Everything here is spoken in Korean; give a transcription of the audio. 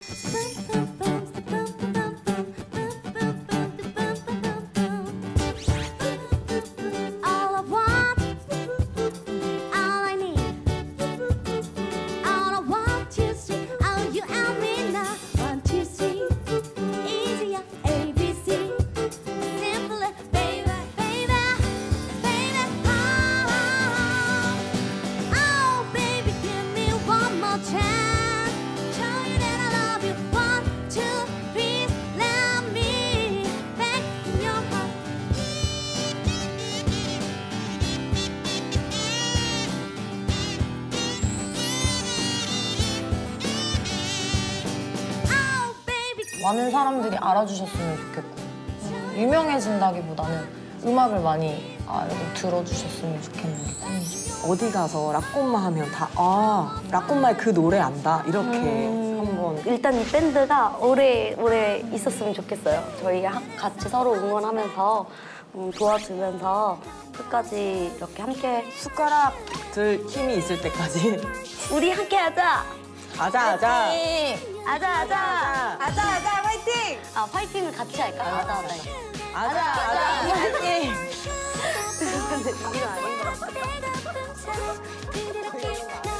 많은 사람들이 알아주셨으면 좋겠고 유명해진다기보다는 음악을 많이 알고 들어주셨으면 좋겠는 게 꿈이죠. 어디 가서 라꼬마 하면 다 라꼬마의 그 노래 안다 이렇게 한번. 일단 이 밴드가 오래 있었으면 좋겠어요. 저희 같이 서로 응원하면서 도와주면서 끝까지 이렇게 함께 숟가락 들 힘이 있을 때까지 우리 함께 하자. 아자 화이팅! 파이팅을 같이 할까? 아자 화이팅. 근데 이건 아닌 것 같아.